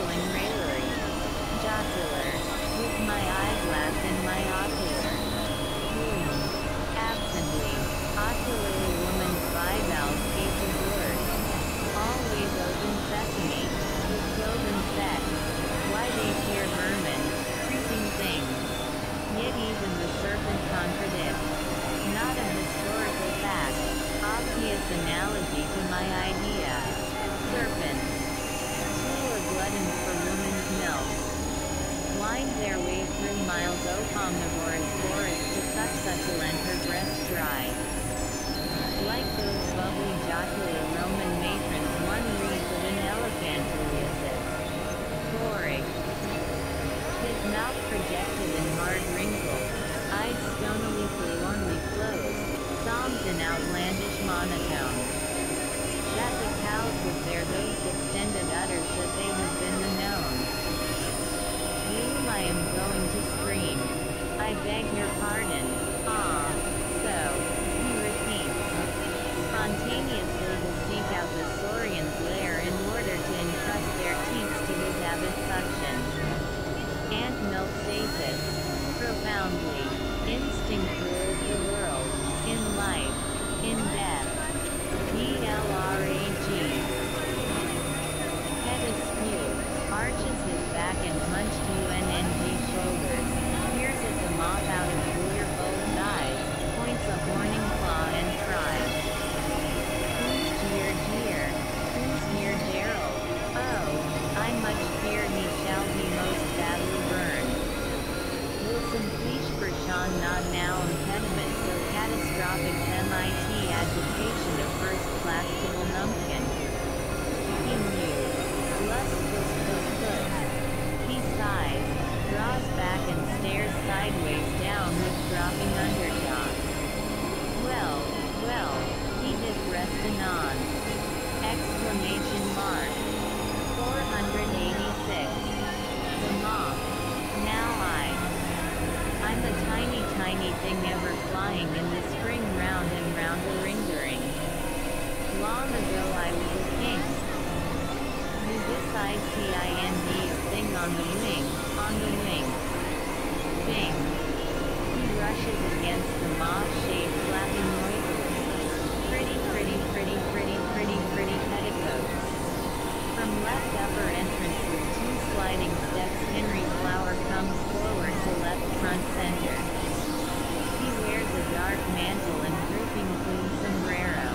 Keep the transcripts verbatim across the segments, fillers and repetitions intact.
sparkling raillery. Jocular, with my eyeglass and my ocular. Bloom, absently, ocularly woman's bivalve case of words. Always open sesame, the cloven sex. Why they fear vermin, creeping things. Yet even the serpent contradicts. Not a historical fact, obvious analogy to my idea. Serpents. Two are gluttons for woman's milk. Wind their way through miles of omnivorous forest to suck succulent her breast dry. Like those bubbly jocular Roman matrons one reads of in Elephantuliasis. Boring. His mouth projected in hard wrinkles, eyes stonily forlornly closed, psalms in outlandish monotone. That the cows with their those distended utters that they have been the known. Whom I am going to scream. I beg your pardon. Ah, so, he repeats. Spontaneously to seek out the saurian's lair in order to entrust their teats to his avid suction. Ant milk stasis. Profoundly. Instinct rules the world. In life. In death. D L R A G. Head askew. Arches his back and hunched U N N G shoulders. Peers at the moth out of clear both eyes. Points a horning claw and cries. Who's dear dear? Who's near Gerald? Oh, I much fear he shall be most badly burned. Will some please for Sean not now impediment so catastrophic M I T agitation of first class civil numpkin. He mused. Lust was put put. He sighs, draws back and stares sideways down with dropping underjaw. Well, well, he did rest anon. Exclamation mark. four hundred eighty-six. The moth. Now I. I'm a tiny tiny thing ever flying in the spring round and round a ring-ring. Long ago I was a king. You decide T I N D a thing on the wing, on the wing. Bing. He rushes against the moth shade flapping noisily. Pretty pretty pretty pretty pretty pretty petticoats. From left upper entrance with two sliding steps Henry Flower comes forward to left front center. He wears a dark mantle and drooping plume sombrero.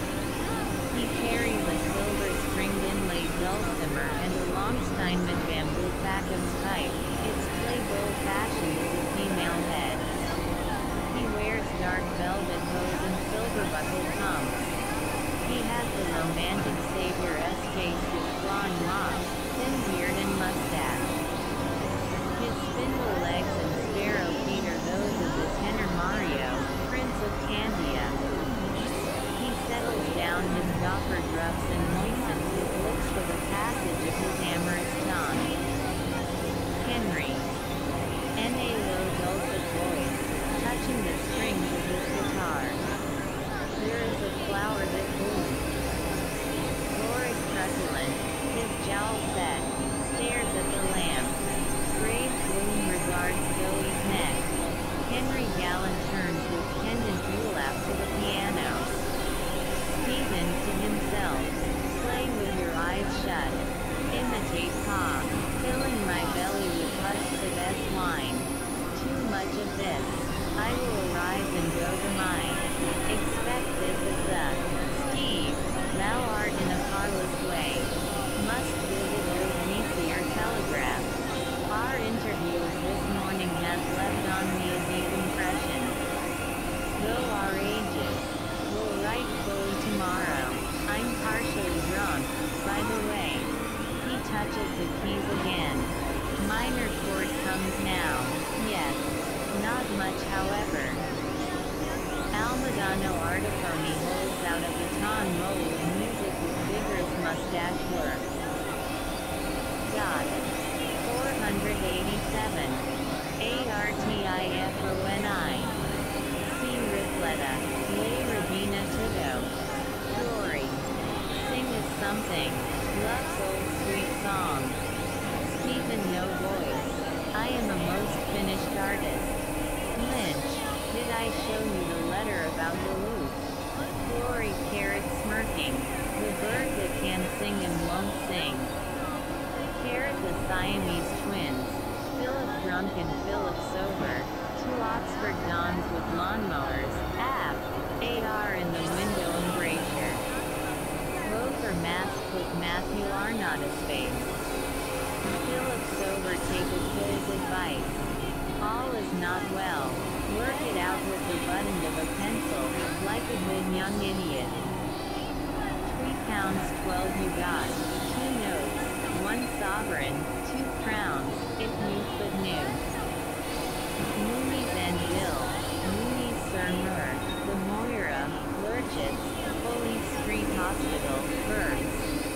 He carries a silver stringed inlaid dulcimer and a long Steinman bamboo Thackett's pipe, its clay bowl fashioned as a female head. He wears dark velvet hose and silver buckled pumps. He has the romantic Savior-esque face with blonde locks, thin beard and mustache. His spindle legs and sparrow feet are those of the tenor Mario, Prince of Candia. He settles down his goffered ruffs and moistens his lips for the passage of his amorous tongue. Henry. N A low dulcet voice, touching the strings of his guitar. There is a flower that blooms. Boris truculent, his jowl set, stares at the lamp. Grave gloom regards Zoe's neck. Henry Gallant turns with pendant dewlap to the piano. Stephen to himself, play with your eyes shut. Imitate Pa, filling my belly with husks of S wine. Too much of this. I will arise and go to mine. Expect this as the Steve, thou art in a parlous way. Must visit old Nisi or telegraph. Our interviews this morning have left on me a deep impression. Though our ages, we'll write fully tomorrow. I'm partially drunk, by the way. He touches the keys again. Minor chord comes now, yes. Not much however. Almadano Artifoni holds out a baton roll of music with vigorous mustache work. Got it. four hundred eighty-seven. A R T I F O N I. C. Rifletta. Lay Rabina Tudo. Dory. Sing us something. Love's old sweet song. no voice. I am a most finished artist. Lynch, did I show you the letter about the loop? Glory carrot smirking. The bird that can sing and won't sing. Carrot the Siamese twins. Philip drunk and Philip sober. Two Oxford dons with lawnmowers. App. A R in the window embrasure. Both are masked with Matthew are not a space. Philip sober take a kid's advice. All is not well. Work it out with the button of a pencil, like a good young idiot. Three pounds twelve you got. Two notes. One sovereign. Two crowns, if you could knew. Moonies and Bill. Moonies Sir Mur. The Moira. Lurchits. Holy Street Hospital. Birds.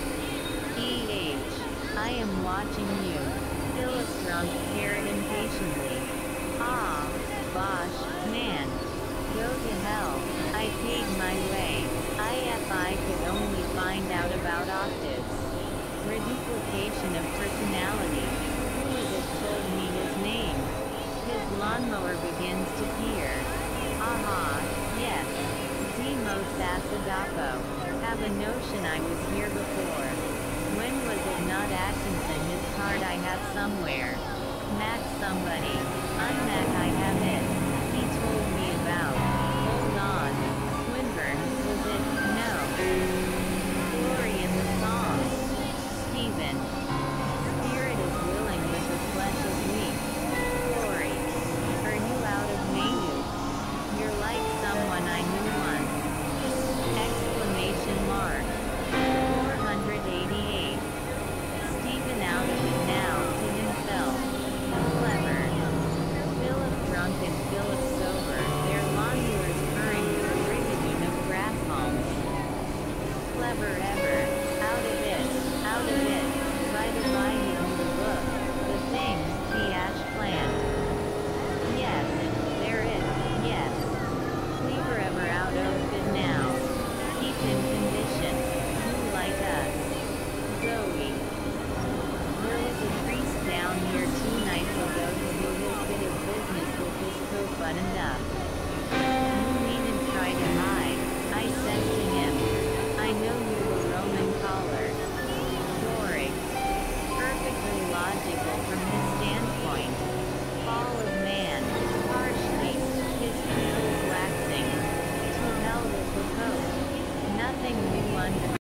E H. I am watching you. Phyllis drunk carrot impatiently. Ah, bosh, man. Go to hell. I paid my way. If I could only find out about octaves. Reduplication of personality. Who is it told me his name? His lawnmower begins to peer. Aha, yes. Demos Asadapo. Have a notion I was here before. When was it not Atkinson? His card I have somewhere. Mac somebody. Unmac I have it. He told me about. Hold on. Swinburne, was it? No. Glory in the song. Stephen. Spirit is willing but the flesh is weak. Glory. Are you out of menu? You're like someone I knew once. Exclamation mark. four hundred eighty-eight. Stephen out of it now, to himself. Clever. Philip drunk and Philip sober, their lawnmowers purring with a rigadoon of grass halms. Clever